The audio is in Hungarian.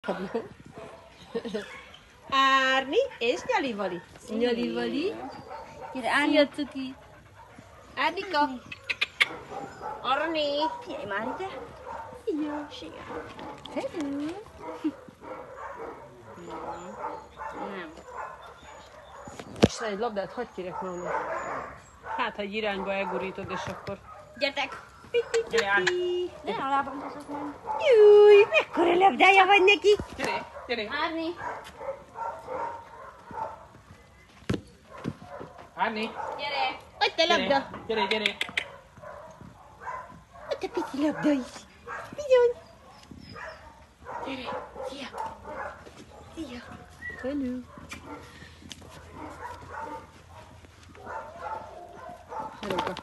Árni és Nyallivali. Nyallivali. Gyere, Árni, cuki. Árnika. Arni. Figyelj már ide. Jó, szia. Nem. És egy labdát hagyj kérek magamnak. Hát, ha egy irányba elgurítod, és akkor... Gyertek. Gyere, Árni. De a lábam hozok meg. Júj, mekkora labdája vagy neki. Gyere. Árni. Árni! Gyere. Hogy te labda. Gyere! Hogy te pici labda is. Bizony. Gyere, szia. Szia. Hello. Hello.